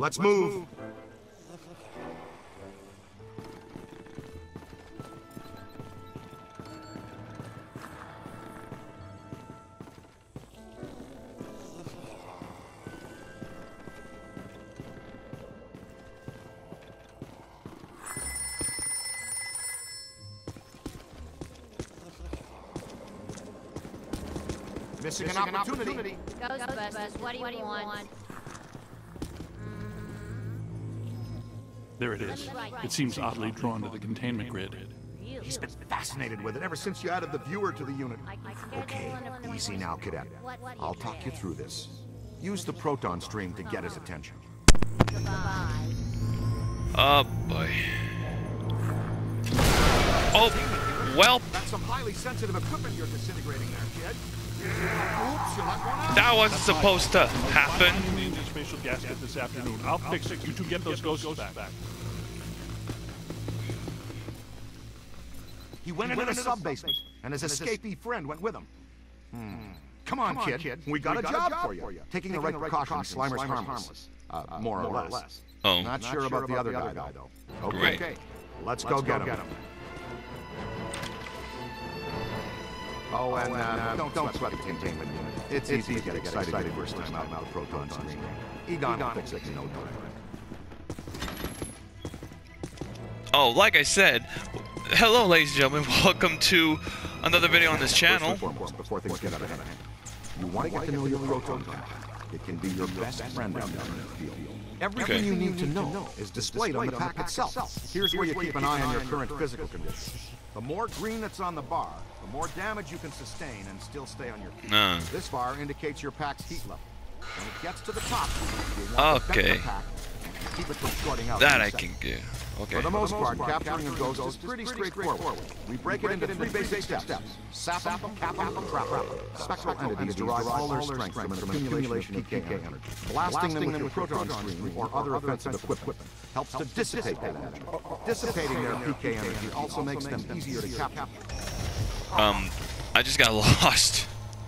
Let's move. Missing an opportunity. Ghostbusters, what do you want? There it is. It seems oddly drawn to the containment grid. He's been fascinated with it ever since you added the viewer to the unit. Okay, easy now, Cadet. I'll talk you through this. Use the proton stream to get his attention. Oh boy. Oh, well. That's some highly sensitive equipment you're disintegrating there, kid. Oops, you let one out. That wasn't supposed to happen. I'm finding the interspatial gasket this afternoon. I'll fix it. You two get those ghosts back. He went into the sub-basement, and his escapee friend went with him. Come on, kid. We got a job for you. Taking the right precautions, Slimer's harmless. More or less. Oh. Not sure about the other guy, though. Great. Okay, let's go get him. Oh, and don't sweat the containment unit. It's easy to get excited the first time out of the proton stream. Egon will fix it in no time. Oh, like I said, hello, ladies and gentlemen. Welcome to another video on this channel. First and foremost, before things get out of hand, you want to get to know your proton pack. It can be your best friend out there in the field. Everything you need to know is displayed on the pack itself. Here's where you keep an eye on your current physical condition. The more green that's on the bar, the more damage you can sustain and still stay on your feet. This bar indicates your pack's heat level. When it gets to the top, you want to bend the pack and keep it from shorting out. That I can do. Okay. For the most part, capturing a ghost is pretty straightforward. We break it into three basic steps. Sap them, cap them, trap them. Spectral entities derive all their strength from an accumulation of PK energy. Blasting them with your proton stream or other offensive equipment helps to dissipate that energy. Dissipating their PK energy also makes them easier to capture. I just got lost.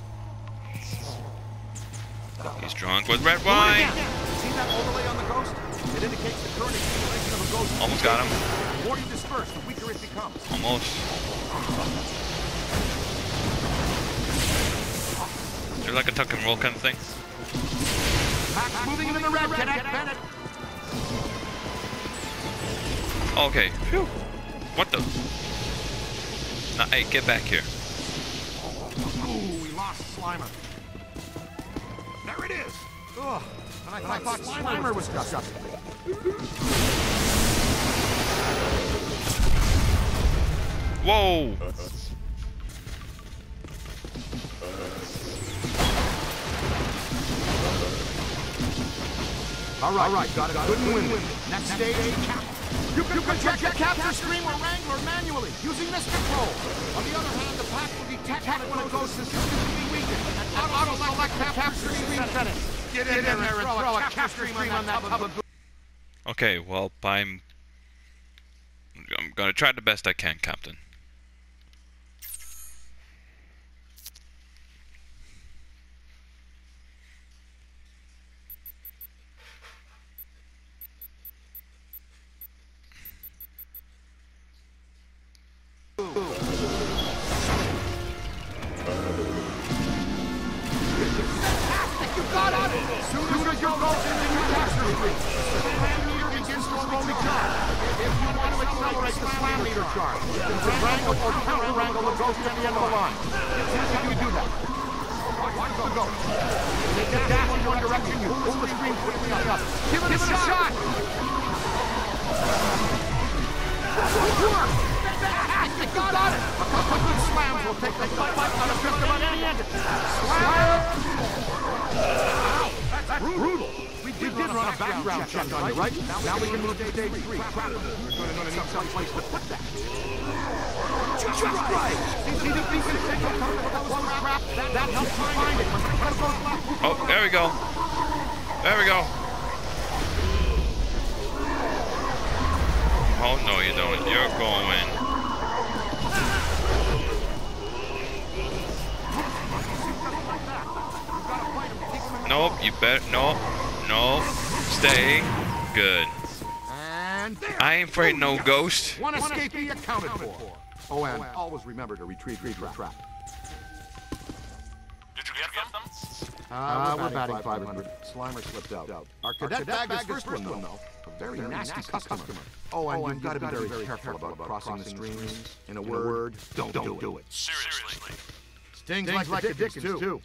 He's drunk with red wine. See that overlay on the ghost? It indicates the current accumulation of a ghost. Almost got him. The more you disperse, the weaker it becomes. Almost. Is there like a tuck and roll kind of thing? Pack's moving into the red, Bennett. Okay. Phew. What the? Nah, hey, get back here. Ooh, we lost Slimer. There it is. Ugh. And I thought Slimer was just up. Whoa! All right, got it. Good win. Next stage, cap. You can project your capture stream or wrangler manually using this control. On the other hand, the pack will detect when a ghost is significantly weakened and auto-select capture stream settings. Get in there and throw a capture stream on that tub of. Okay, well, I'm gonna try the best I can, Captain. Now we can move to stage 3. We're going to need some place to put that. Just right. See the piece of signal coming with that one trap? That helps find it. Oh, there we go. There we go. Oh, no, you don't. You're going. Nope, you better. No. No. Stay. good. And there. I ain't afraid no ghost. One escapee accounted for. Oh, and always remember to retrieve your trap. Did you get them? We're batting 500. Slimer slipped out. Our cadet bag is first one, though. A very nasty customer. Oh, and you've got to be very careful about crossing the streams. In a word, don't do it. Seriously. Stings like a Dickens, too.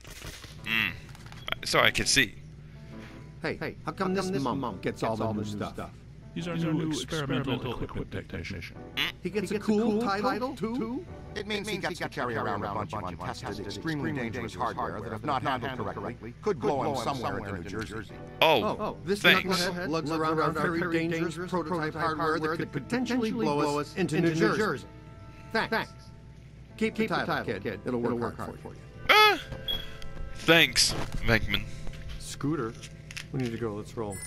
So I can see. Hey, how come this mum gets all the new stuff? He's our new experimental equipment technician. He gets a cool title, too? It means he gets to carry around a bunch of untested, extremely dangerous hardware that, if not handled correctly, could blow him somewhere into New Jersey. Oh, This thanks. knucklehead lugs around our very dangerous prototype hardware that could potentially blow us into New Jersey. Thanks. Keep the title, kid. It'll work hard for you. Thanks, Venkman. Scooter, we need to go. Let's roll.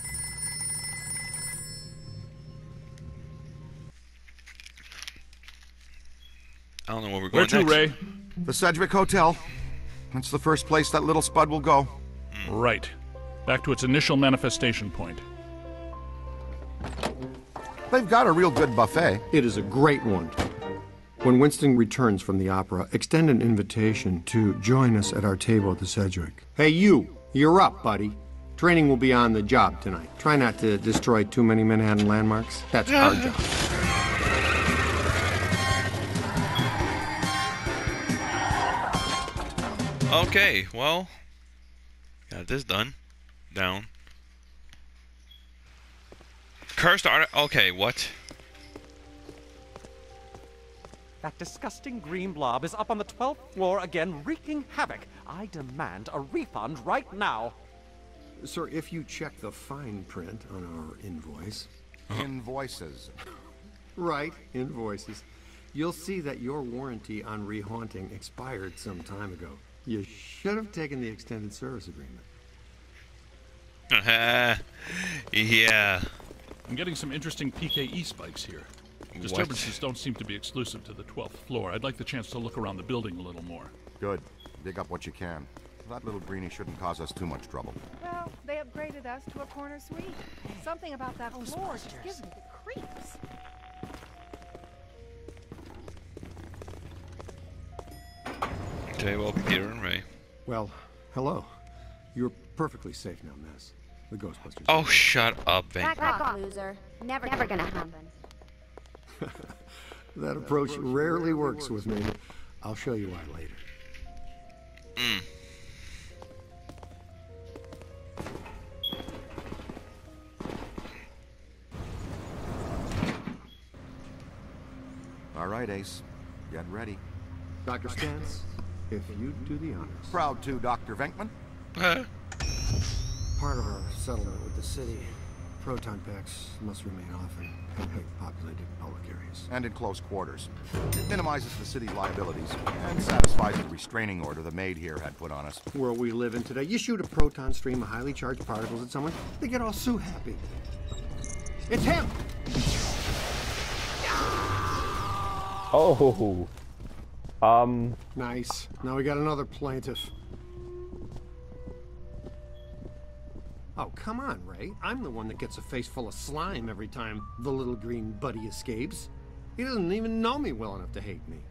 I don't know where we're Where going to, next. Ray? The Sedgwick Hotel. That's the first place that little spud will go. Right. Back to its initial manifestation point. They've got a real good buffet. It is a great one. When Winston returns from the opera, extend an invitation to join us at our table at the Sedgwick. Hey, you're up, buddy. Training will be on the job tonight. Try not to destroy too many Manhattan landmarks. That's our job. Okay, well, got this done. Down. Cursed art. Okay, what? That disgusting green blob is up on the 12th floor again, wreaking havoc. I demand a refund right now. Sir, if you check the fine print on our invoice... Invoices. Right, invoices. You'll see that your warranty on rehaunting expired some time ago. You should have taken the extended service agreement. Yeah. I'm getting some interesting PKE spikes here. Disturbances don't seem to be exclusive to the 12th floor. I'd like the chance to look around the building a little more. Good. Dig up what you can. That little greenie shouldn't cause us too much trouble. Well, they upgraded us to a corner suite. Something about that floor just gives me the creeps. Okay, well, Peter and Ray. Well, hello. You're perfectly safe now, Miss. The Ghostbusters. Oh, shut up, Venkman. Back off, loser. Never gonna happen. That approach rarely works with me. I'll show you why later. All right, Ace. Get ready. Dr. Stantz, if you do the honors. Proud to, Dr. Venkman. Part of our settlement with the city, proton packs must remain off in populated public areas. And in close quarters. It minimizes the city's liabilities and satisfies the restraining order the maid here had put on us. World we live in today, you shoot a proton stream of highly charged particles at someone, they get all so happy. It's him! Oh. Nice. Now we got another plaintiff. Oh, come on, Ray. I'm the one that gets a face full of slime every time the little green buddy escapes. He doesn't even know me well enough to hate me.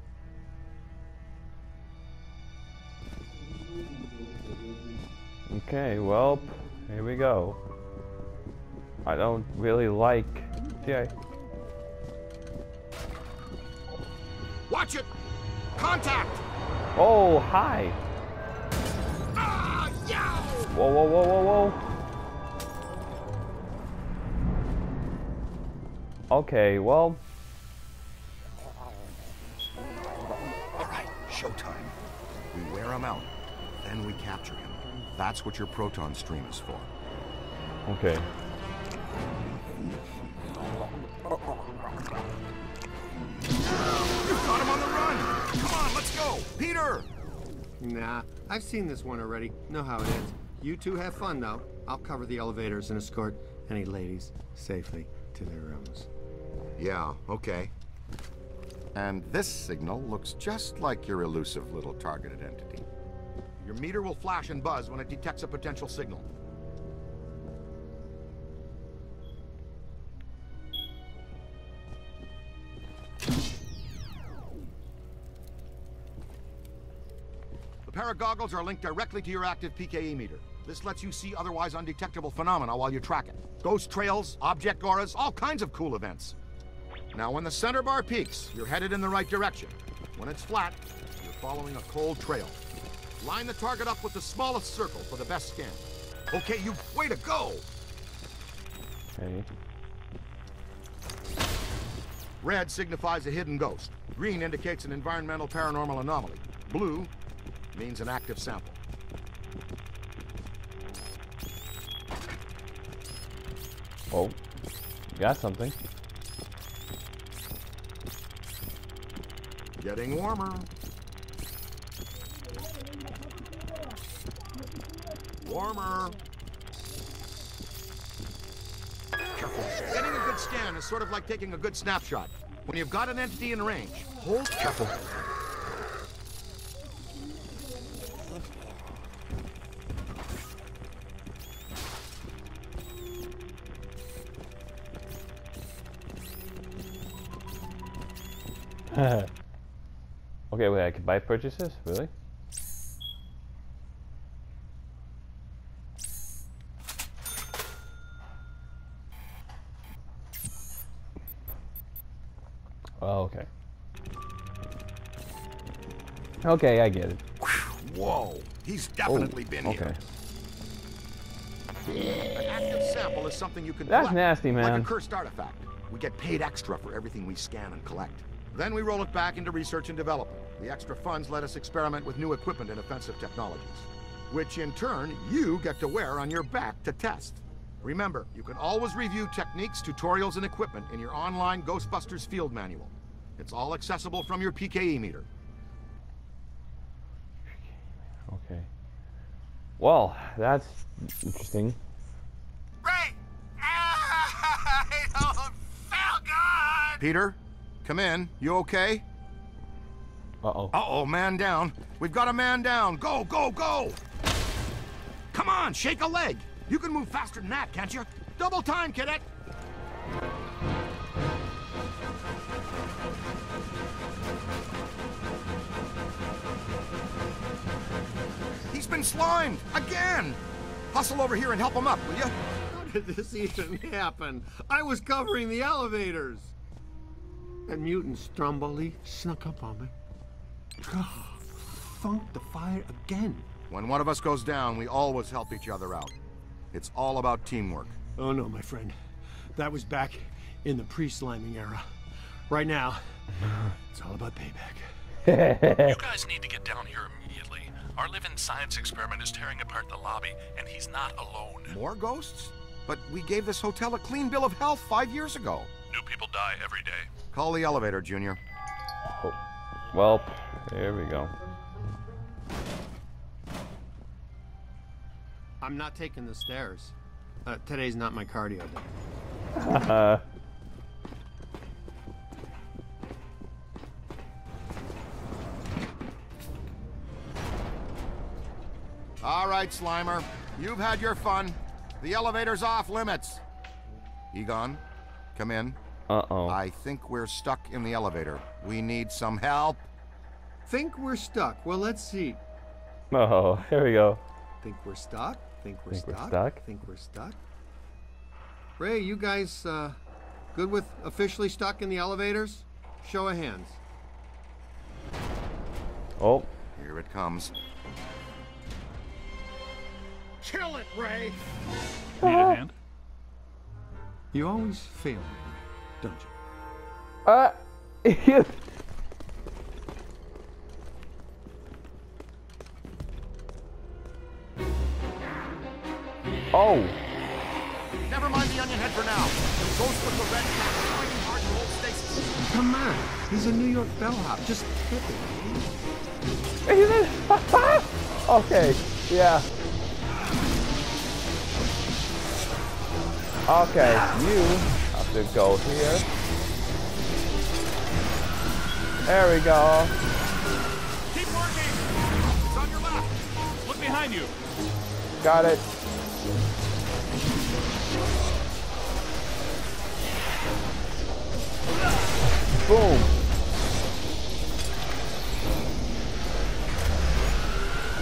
Okay, well, here we go. I don't really like... Yeah. Watch it! Contact! Oh, hi! Ah, yow! Whoa, whoa, whoa, whoa, whoa! Okay, well... All right, showtime. We wear him out, then we capture him. That's what your proton stream is for. Okay. You've got him on the run! Come on, let's go! Peter! Nah, I've seen this one already. Know how it ends. You two have fun, though. I'll cover the elevators and escort any ladies safely to their rooms. Yeah, okay. And this signal looks just like your elusive little targeted entity. Your meter will flash and buzz when it detects a potential signal. paragoggles are linked directly to your active PKE meter. This lets you see otherwise undetectable phenomena while you track it. Ghost trails, object auras, all kinds of cool events. Now, when the center bar peaks, you're headed in the right direction. When it's flat, you're following a cold trail. Line the target up with the smallest circle for the best scan. Okay, you way to go! Okay. Red signifies a hidden ghost. Green indicates an environmental paranormal anomaly. Blue means an active sample. Oh, got something. Getting warmer. Warmer. Careful. Getting a good scan is sort of like taking a good snapshot. When you've got an entity in range, hold careful. Okay, wait, I can buy purchases? Really? Oh, okay. Okay, I get it. Whoa, he's definitely been okay. here. An active sample is something you can That's collect, nasty, man. like a cursed artifact. We get paid extra for everything we scan and collect. Then we roll it back into research and development. The extra funds let us experiment with new equipment and offensive technologies, which in turn you get to wear on your back to test. Remember, you can always review techniques, tutorials, and equipment in your online Ghostbusters field manual. It's all accessible from your PKE meter. Okay. Well, that's interesting. Ray! I don't feel good! Peter, come in. You okay? Uh-oh. Uh-oh, man down. We've got a man down. Go, go, go! Come on, shake a leg. You can move faster than that, can't you? Double time, cadet! He's been slimed! Again! Hustle over here and help him up, will you? How did this even happen? I was covering the elevators. That mutant Stromboli snuck up on me. Funked the fire again. When one of us goes down, we always help each other out. It's all about teamwork. Oh no, my friend. That was back in the pre-sliming era. Right now, it's all about payback. You guys need to get down here immediately. Our living science experiment is tearing apart the lobby, and he's not alone. More ghosts? But we gave this hotel a clean bill of health 5 years ago. New people die every day. Call the elevator, Junior. Oh. Well, there we go. I'm not taking the stairs. Today's not my cardio day. All right, Slimer. You've had your fun. The elevator's off limits. Egon, come in. Uh-oh. I think we're stuck in the elevator. We need some help. Think we're stuck. Well, let's see. Oh, here we go. Think we're stuck? Think we're Think we're stuck? stuck? Think we're stuck? Ray, you guys good with officially stuck in the elevators? Show of hands. Oh. Here it comes. Kill it, Ray! Need a hand? You always fail me, don't you? Oh. Never mind the onion head for now. The ghost with the red cap is fighting hard to hold stasis. Come on. He's a New York bellhop. Just hit it. Okay. Yeah. Okay, you have to go here. There we go. Keep working! It's on your left. Look behind you. Got it. Boom.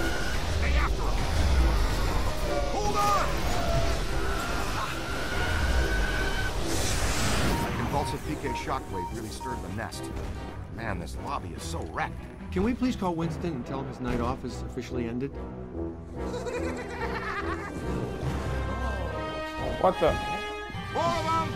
Repulsive PK shockwave really stirred the nest. Man, this lobby is so wrecked. Can we please call Winston and tell him his night off is officially ended? What the? More of them!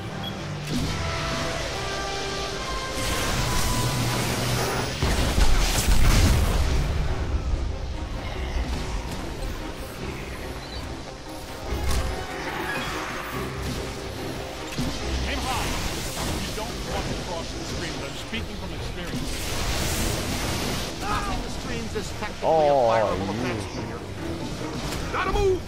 Aim high. You don't want to cross the stream, but I'm speaking from experience. Crossing the streams is technically Oh, a fireable offense, Junior. Gotta move!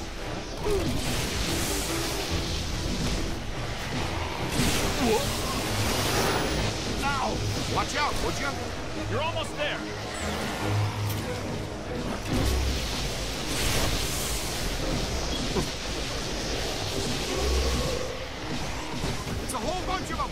Now! Watch out, would you? You're almost there. It's a whole bunch of them!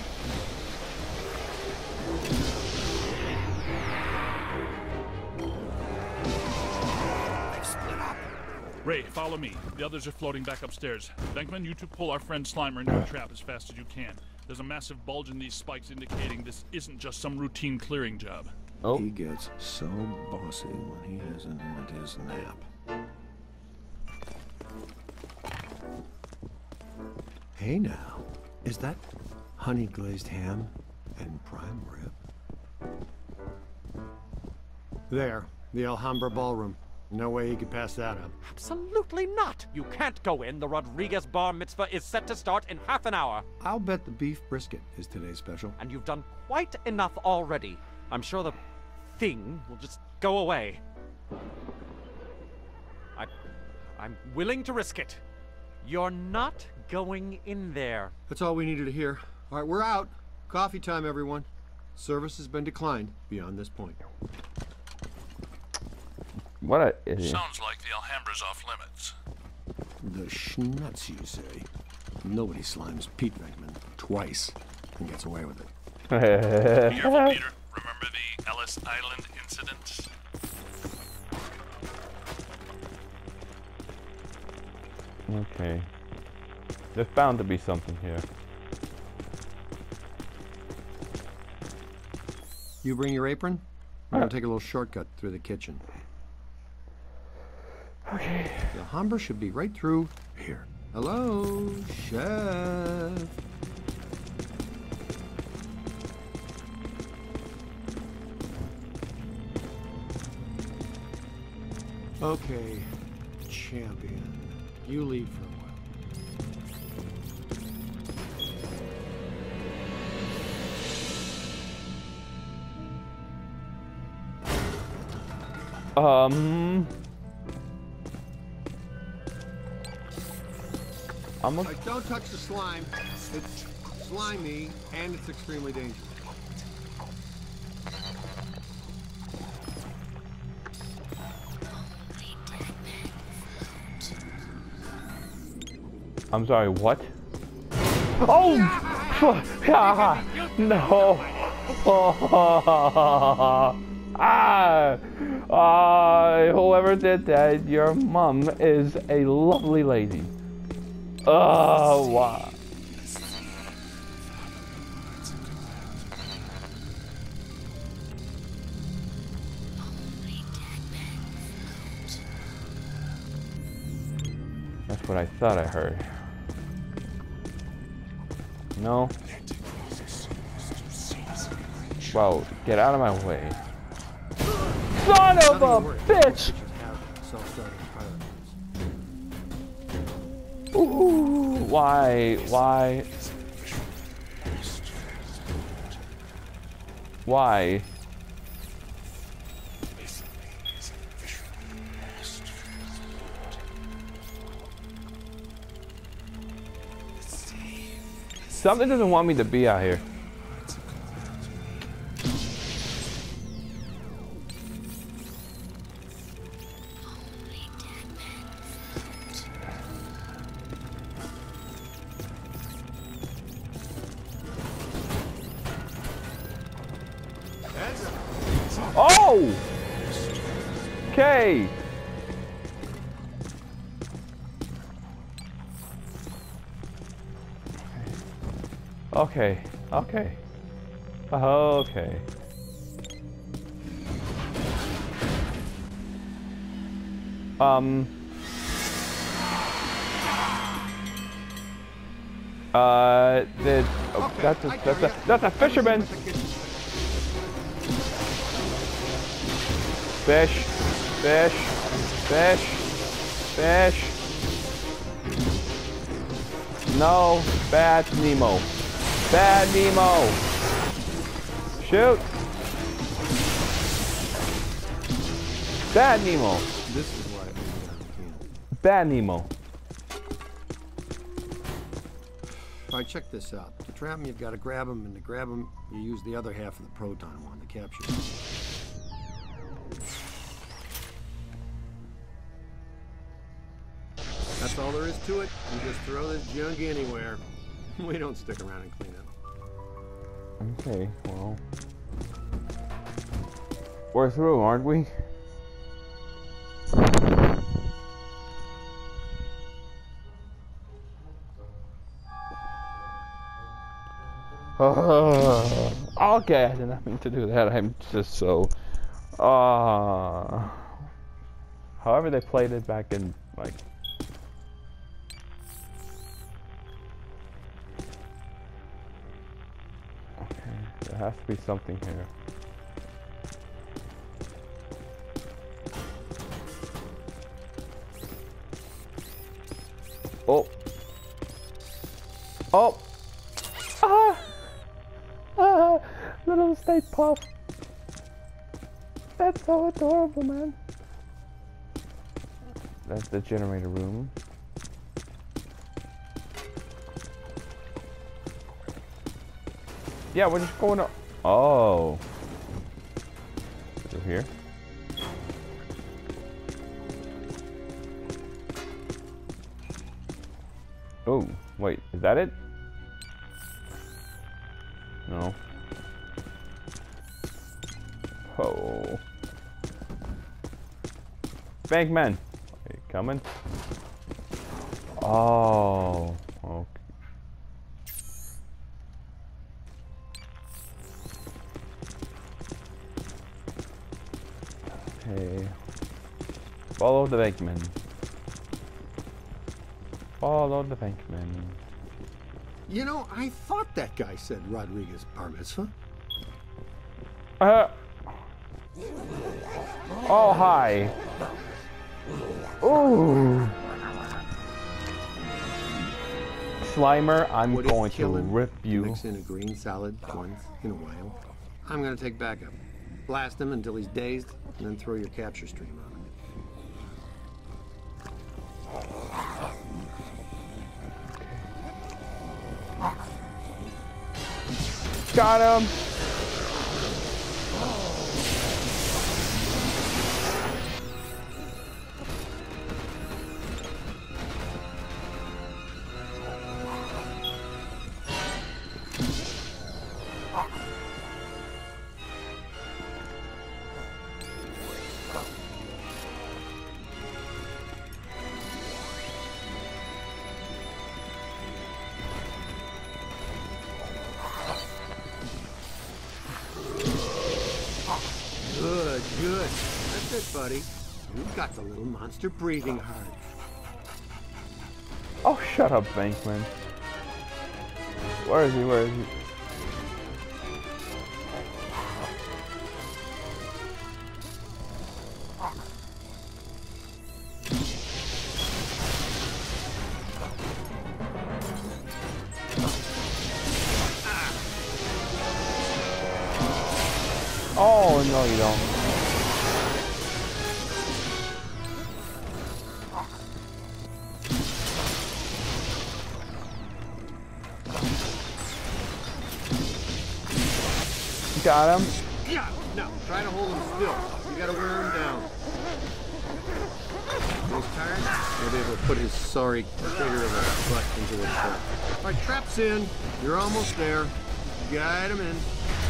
They've split up. Ray, follow me. The others are floating back upstairs. Venkman, you two pull our friend Slimer into a trap as fast as you can. There's a massive bulge in these spikes indicating this isn't just some routine clearing job. Oh. He gets so bossy when he isn't at his nap. Hey now, is that honey glazed ham and prime rib? There, the Alhambra Ballroom. No way he could pass that up. Absolutely not! You can't go in. The Rodriguez bar mitzvah is set to start in half an hour. I'll bet the beef brisket is today's special. And you've done quite enough already. I'm sure the thing will just go away. I'm willing to risk it. You're not going in there. That's all we needed to hear. All right, we're out. Coffee time, everyone. Service has been declined beyond this point. What a idiot. Sounds like the Alhambra's off limits. The schnutz, you say? Nobody slimes Pete Venkman twice and gets away with it. Be careful, Peter. Remember the Ellis Island incident? Okay. There's bound to be something here. You bring your apron? We're gonna take a little shortcut through the kitchen. Okay. The Alhambra should be right through here. Hello, chef. Okay, champion. You lead for a while. Don't touch the slime. It's slimy and it's extremely dangerous. I'm sorry, what? Oh! No! Whoever did that, your mom is a lovely lady. Oh, wow. That's what I thought I heard. No. Wow, get out of my way. Son of a bitch! Ooh, why? Why? Something doesn't want me to be out here. Oh! Okay. Okay. Okay. Okay. That's a fisherman. Fish, fish, fish, fish. No, bad Nemo. Bad Nemo. Shoot. Bad Nemo. This is why it Bad Nemo. Alright, check this out. To trap him, you've got to grab him, and to grab him, you use the other half of the proton wand to capture him. That's all there is to it. You just throw this junk anywhere. We don't stick around and clean up. Okay, well. We're through, aren't we? Okay, I did not mean to do that. I'm just so... however they played it back in, like... Okay, there has to be something here. Oh! Oh! Ah! Ah! Little Stay Puft. That's so adorable, man. That's the generator room. Yeah, we're just going to... Oh. Through here. Oh, wait, is that it? No. Oh. Bankman. Are you coming? Oh. Okay. Okay. Follow the Bankman. Follow the Bankman. You know, I thought that guy said Rodriguez bar mitzvah. Oh, hi. Ooh. Slimer, I'm going to rip you. Mix in a green salad once in a while. I'm going to take backup. Blast him until he's dazed, and then throw your capture stream on him. Got him. Good. That's it, buddy. You've got the little monster breathing hard. Oh, shut up, Bankman. Where is he? Where is he? Oh, no, you don't. Got him. Yeah, no, try to hold him still. You gotta wear him down. He's tired. He'll be able to put his sorry trigger of a butt into a trap. All right, trap's in. You're almost there. Guide him in.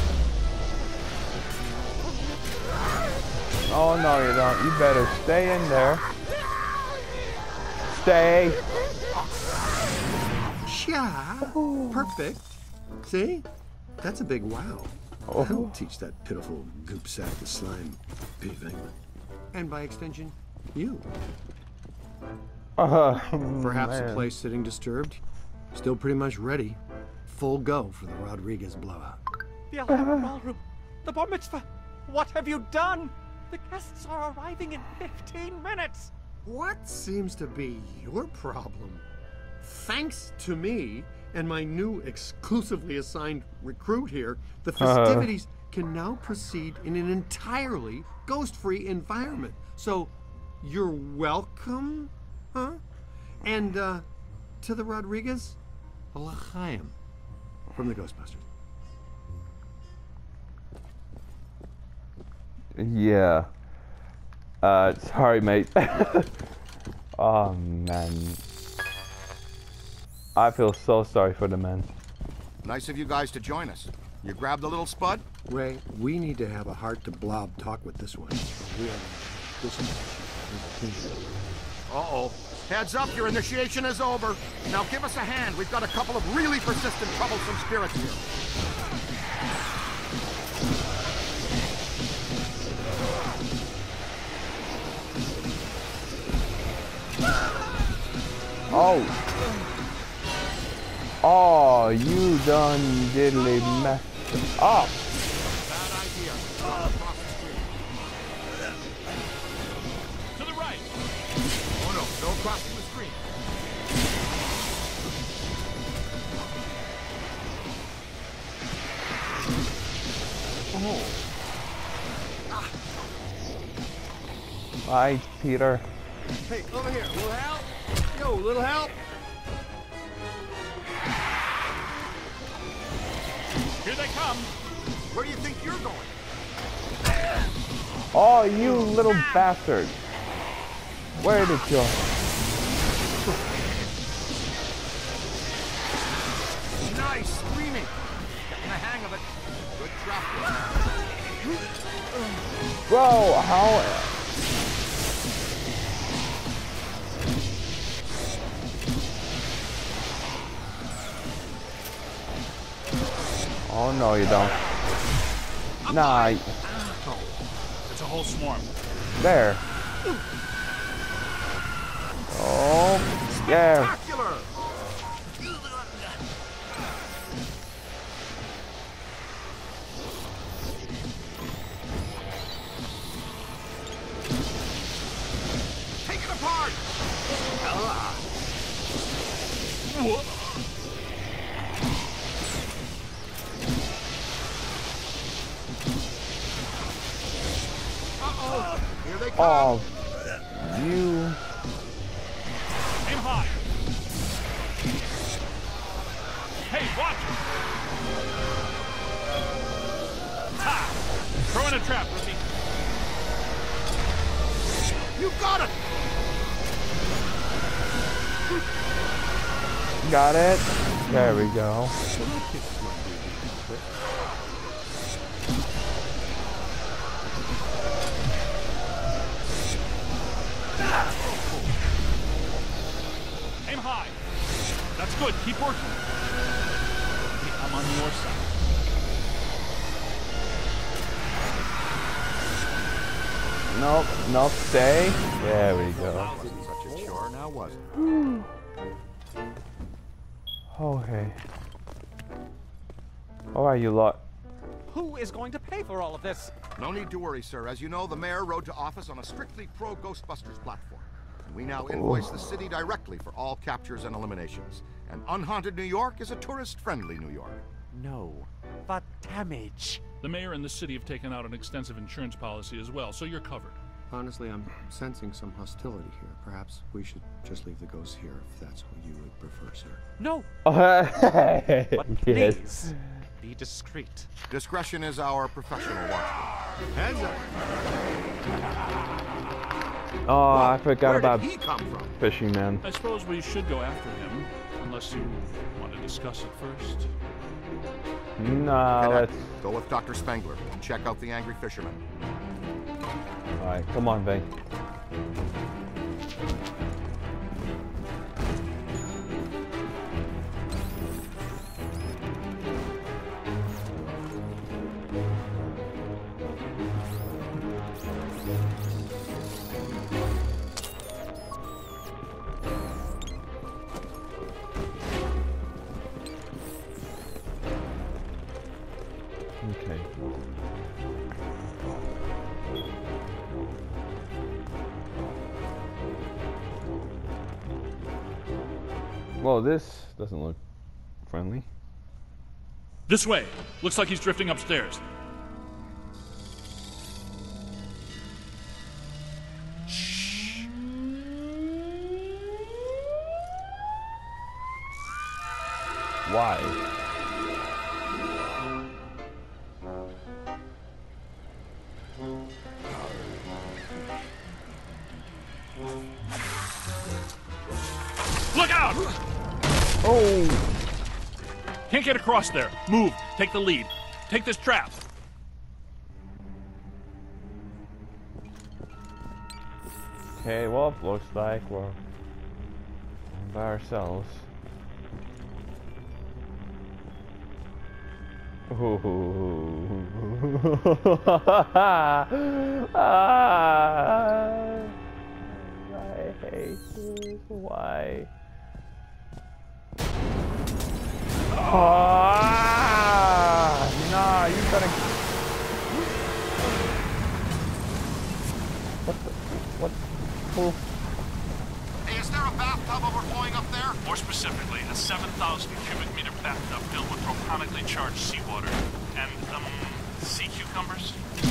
Oh, no, you don't. You better stay in there. Stay. Yeah, perfect. See? That's a big wow. Oh. That'll teach that pitiful goop sack to slime, Pete Venkman. And by extension, you. Perhaps the place sitting disturbed. Still pretty much ready. Full go for the Rodriguez blowout. The Alhambra ballroom. The bar mitzvah. What have you done? The guests are arriving in 15 minutes. What seems to be your problem? Thanks to me and my new exclusively assigned recruit here, the festivities can now proceed in an entirely ghost-free environment. So, you're welcome, huh? And, to the Rodriguez, a l'chaim from the Ghostbusters. Yeah. Sorry, mate. Oh, man. I feel so sorry for the man. Nice of you guys to join us. You grabbed the little spud? Ray, we need to have a heart-to-blob talk with this one. Uh-oh. Heads up, your initiation is over. Now give us a hand. We've got a couple of really persistent, troublesome spirits here. Oh. Oh, you done diddly messed up. Bad idea. Across the street. To the right. Oh no, no crossing the street. Bye, Peter. Hey, over here. Little help? Yo, little help? Here they come. Where do you think you're going? Oh, you little bastard. Where did you? Nice screaming. Getting the hang of it. Good trap. Bro, how? Oh no, you don't. Nah. It's a whole swarm. There. Oh, there. Spectacular! Take it apart! Uh-oh! Here they come! Oh, you. Aim high. Hey, watch it! Ha! Throw in a trap, rookie. You got it! Got it. There we go. Aim high. That's good. Keep working. Okay, I'm on your side. Nope, nope, stay. There we go. Wasn't such a chore, now was it? Okay. Alright, you lot. Who is going to pay for all of this? No need to worry, sir. As you know, the mayor rode to office on a strictly pro-Ghostbusters platform. And we now invoice the city directly for all captures and eliminations. And unhaunted New York is a tourist-friendly New York. No, but damage. The mayor and the city have taken out an extensive insurance policy as well, so you're covered. Honestly, I'm sensing some hostility here. Perhaps we should just leave the ghosts here if that's what you would prefer, sir. No, but Yes. please be discreet. Discretion is our professional watchword. Heads up. Oh, I forgot Where about did he come from? Fishing Man. I suppose we should go after him, unless you want to discuss it first. Nah, Cadet, let's. go with Dr. Spengler and check out the Angry Fisherman. Alright, come on, Vay. Okay. Well, this doesn't look friendly. This way. Looks like he's drifting upstairs. Shh. Why? Look out! Oh! Can't get across there. Move. Take the lead. Take this trap. Okay, well, looks like we're by ourselves. I hate this. Why? Nah, you gotta. What? Hey, is there a bathtub overflowing up there? More specifically, a 7,000 cubic meter bathtub filled with protonically charged seawater and, sea cucumbers.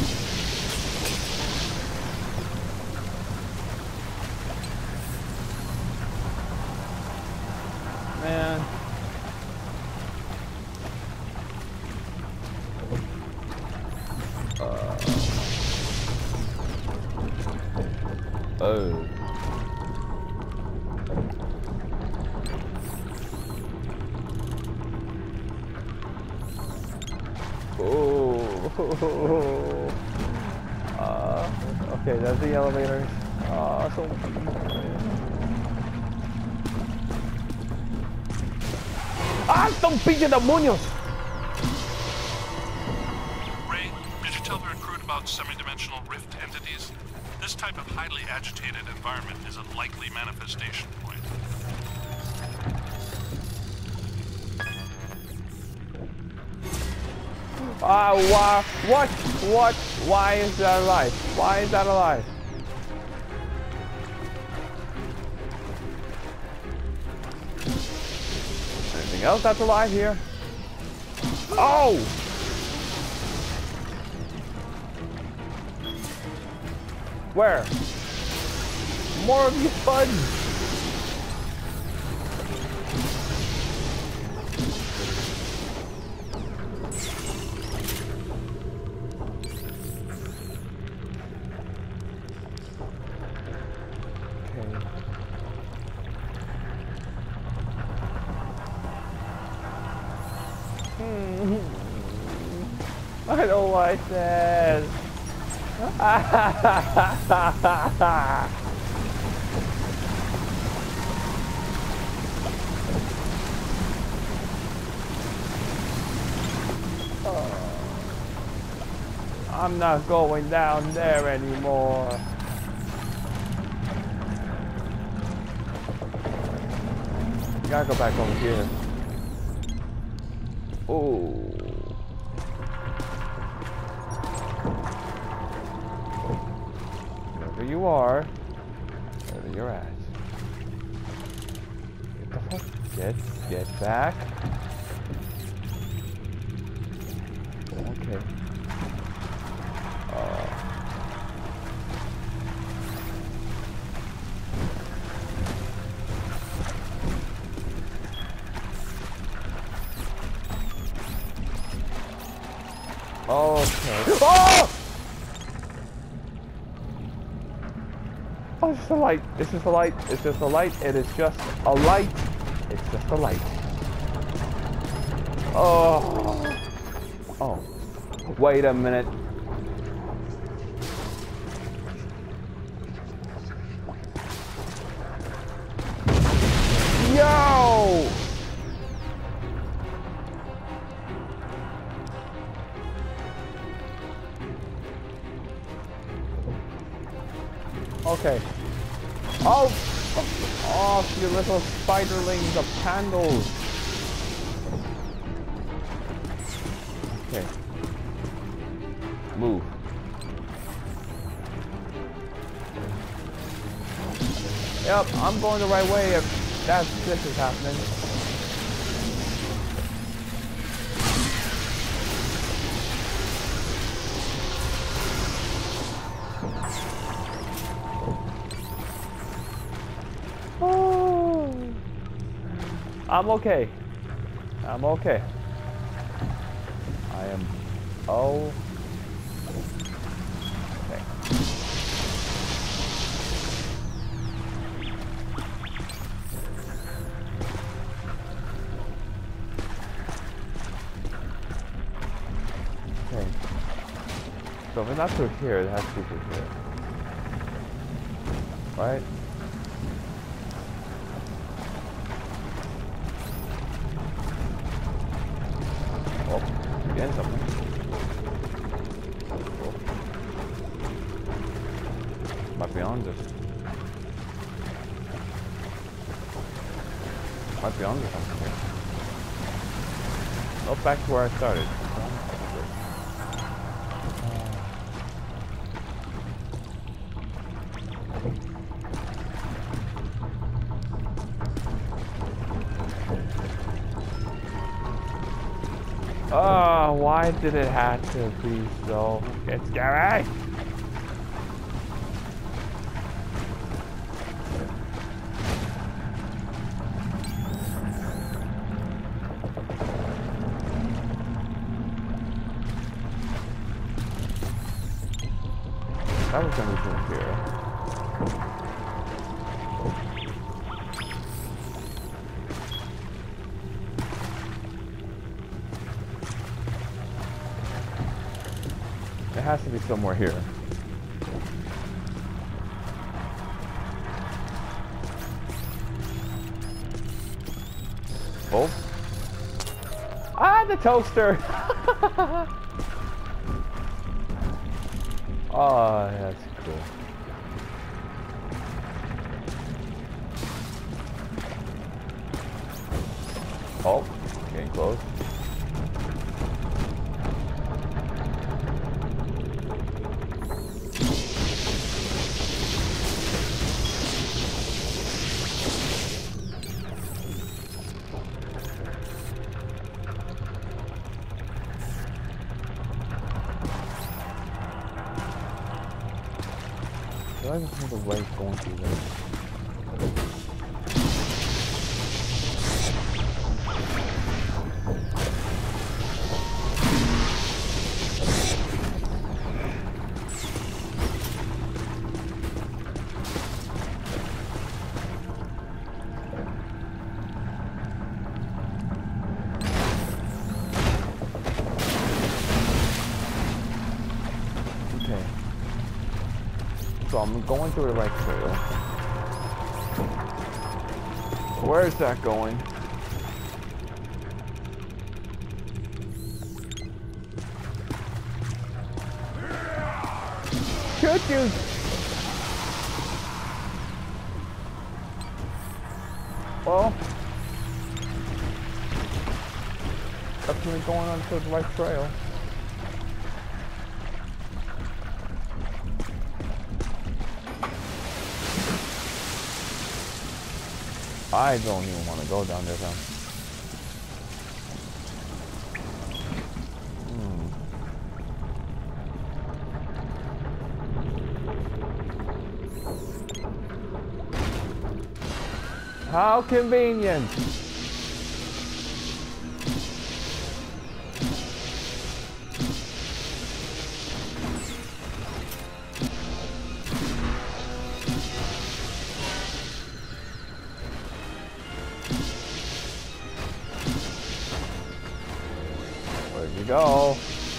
Man. Oh. Okay, that's the elevators. So ¡son pinches demonios! Ray, did you tell the recruit about semi-dimensional rift entities? This type of highly agitated environment is a likely manifestation point. What? Why is that alive? Why is that alive? Anything else that's alive here? Oh! Where? More of you buds! I don't like this. I'm not going down there anymore. Gotta go back over here. Oh. Wherever you are, wherever you're at. Get the fuck, get back. Okay. Okay. Oh! Oh, it's just a light. It's just a light. It's just a light. It is just a light. It's just a light. Oh. Oh. Wait a minute. Yo! Okay. Oh! Off, you little spiderlings of candles. Okay. Move. Yep, I'm going the right way if this is happening. Oh. I'm okay. I'm okay. I am okay. Okay. So if it's not through here, it has to be through here. Right? Oh, again something. Cool. Might be on this. Might be on this something here. Oh, back to where I started. Oh, why did it have to be so scary? That was gonna be from here. It has to be somewhere here. Oh. Ah, the toaster! Oh, that's cool. Oh, getting close. Do I even have a way going through there? Okay. So I'm going through the right trail. Where is that going? Shoot you! Well, definitely going on to the right trail. I don't even want to go down there, though. How convenient! Where'd you go?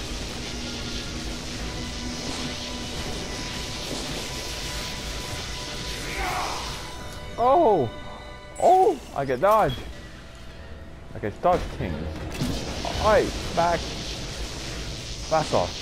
Oh! Oh! I get dodge. I get dodge things. Alright, back. Back off.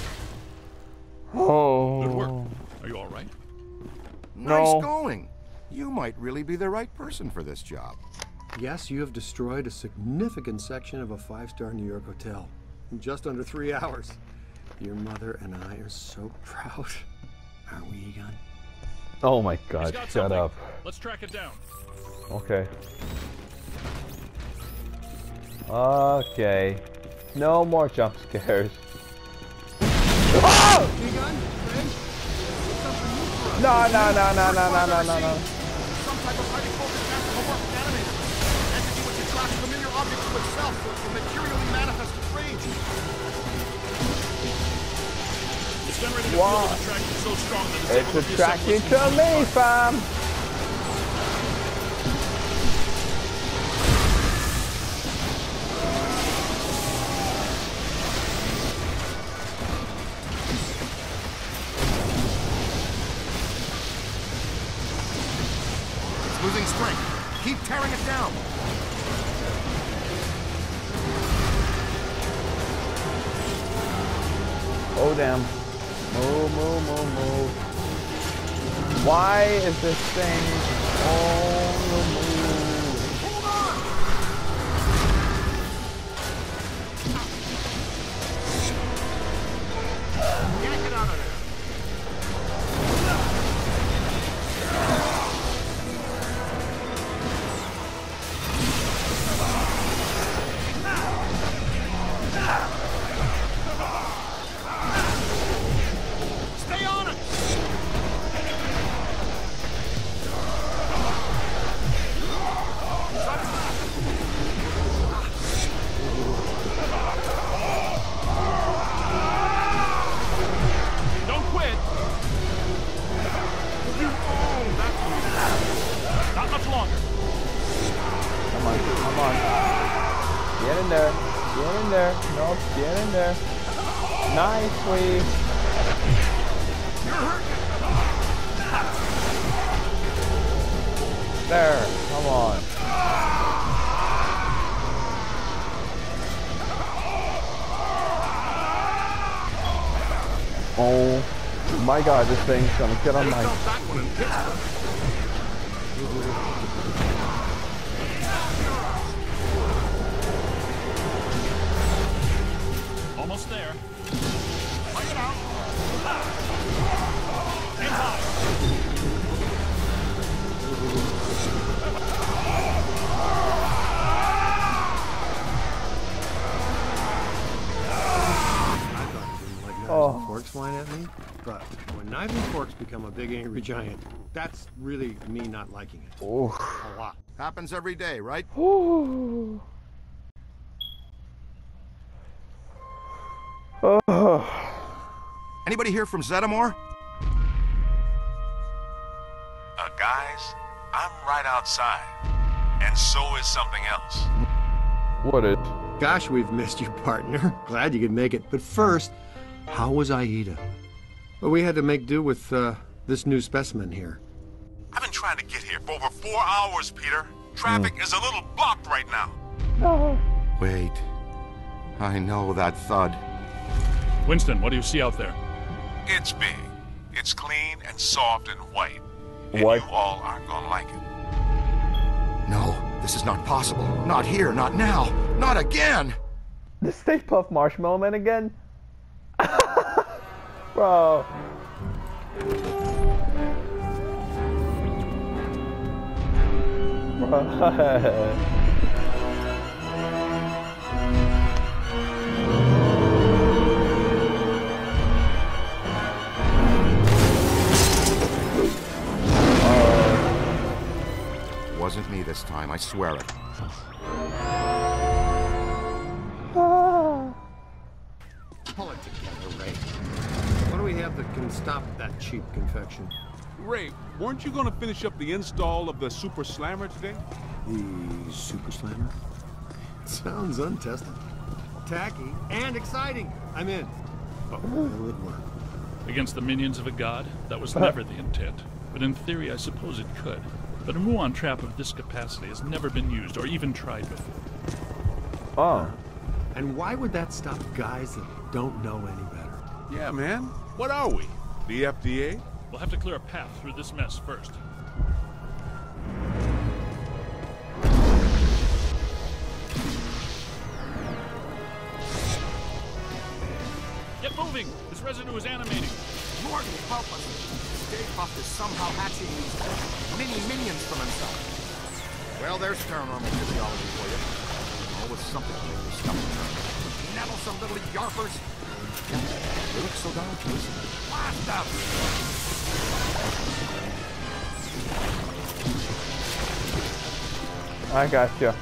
Oh. Good work. Are you all right? Nice No. going. You might really be the right person for this job. Yes, you have destroyed a significant section of a 5-star New York hotel in just under 3 hours. Your mother and I are so proud. Aren't we, Egon? Oh my god, got shut something. up. Let's track it down. Okay. Okay. No more jump scares. Oh! No, no, no, no, no, no, no, no, no. Some type of highly focused anthropomorphic animator. Entity which attracts familiar objects to itself so it can materially manifest its rage. It's generating a field of attraction so strong that it's able It's to be attracted assembled to me, fam. Losing strength. Keep tearing it down. Oh damn. Move, move, move, move. Why is this thing on the move? Hold on! Yank it out of there. Stay on it! Don't quit. Not much longer. Come on, come on. Get in there. Get in there. Nope, get in there. Nicely. There, come on. Oh my god, this thing's gonna get on my... Almost there. Bring it out. Aim high. Knives and forks flying at me, but when knives and forks become a big angry giant, that's really me not liking it. Oh. A lot. Happens every day, right? Anybody here from Zetamore? Guys, I'm right outside. And so is something else. What is? Gosh, we've missed you, partner. Glad you could make it. But first, how was Aida? Well, we had to make do with this new specimen here. I've been trying to get here for over 4 hours, Peter. Traffic is a little blocked right now. No. Wait. I know that thud. Winston, what do you see out there? It's big. It's clean and soft and white. And What? you all aren't gonna like it. No, this is not possible. Not here, not now, not again! The Stay Puft Marshmallow Man again? Bro. Bro. Wasn't me this time, I swear it. Pull it together, Ray. What do we have that can stop that cheap confection? Ray, weren't you going to finish up the install of the Super Slammer today? The Super Slammer? Sounds untested. Tacky and exciting. I'm in. But will it work? Against the minions of a god? That was never the intent. But in theory, I suppose it could. But a muon trap of this capacity has never been used or even tried before. Oh. And why would that stop guys that don't know any better? Yeah, man. What are we? The FDA? We'll have to clear a path through this mess first. moving! This residue is animating. Morgan, help us. Stay Puft is somehow hatching these mini-minions from himself. Well, there's paranormal physiology for you. Always something to make your stomach turn. Nettlesome little yarpers. Yeah, they look so darn listen. Blast up! I got you.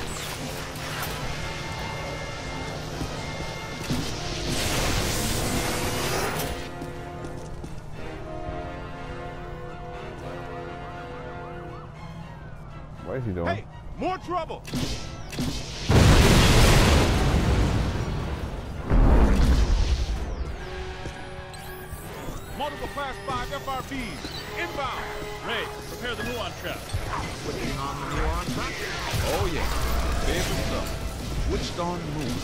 What is he doing? Hey, more trouble! Multiple Class 5 FRBs, inbound! Ray, prepare the muon trap. Switching on the muon trap? Oh yeah, favorite stuff. Switched on moon.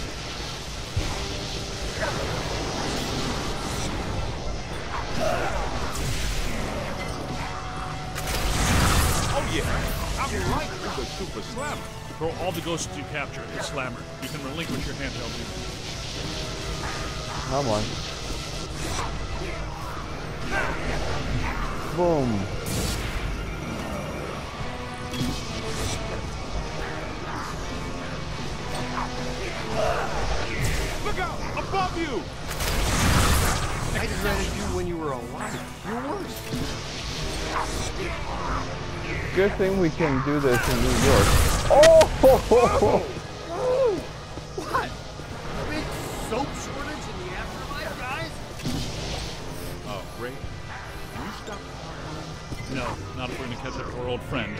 Oh yeah, I'm right through the Super Slammer. Throw all the ghosts you capture at the slammer. You can relinquish your handheld unit. Come on. Boom. Look out! Above you! I dreaded you when you were alive. You're worse. Good thing we can do this in New York. Oh! What? Big soap shortage in the afterlife, guys? Oh, Ray, can you stop? No, not if we're going to catch up to our old friend.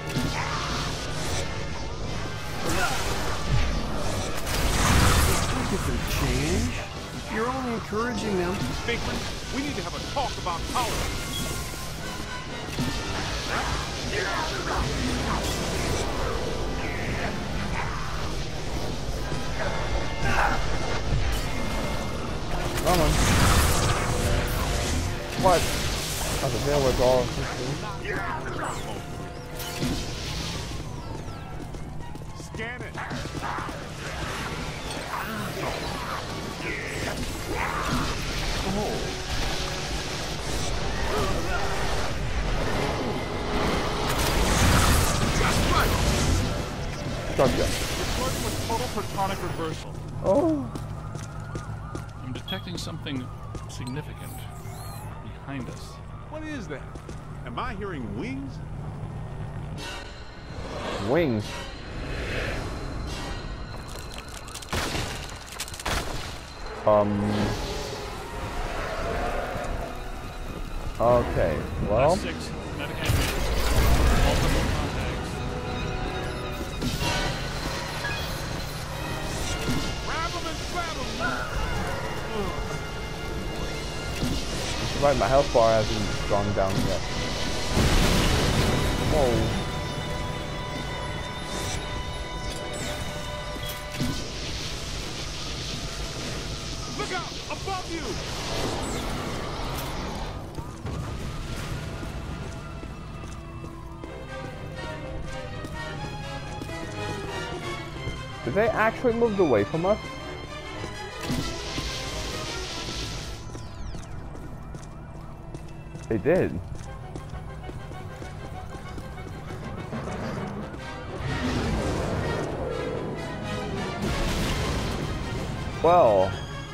Look at them change. You're only encouraging them. Bateman, we need to have a talk about tolerance. Come on. What? Oh, the veil was all. Scan it. Gotcha. Recording with total protonic reversal. Oh. I'm detecting something significant behind us. What is that? Am I hearing wings? Wings. Okay, well. Last 6 kinetic animators. Multiple contacts. Grab them and grab them! Right, my health bar hasn't gone down yet. Whoa. Look out! Above you! Did they actually move away from us? They did. Well,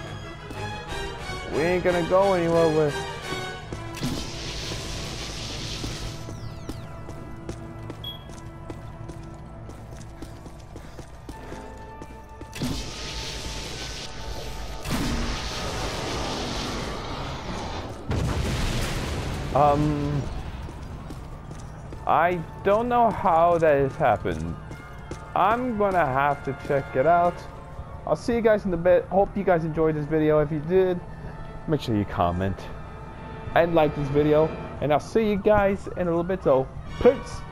we ain't gonna go anywhere with. I don't know how that has happened. I'm gonna have to check it out. I'll see you guys in a bit. Hope you guys enjoyed this video. If you did, make sure you comment and like this video. And I'll see you guys in a little bit. So, peace!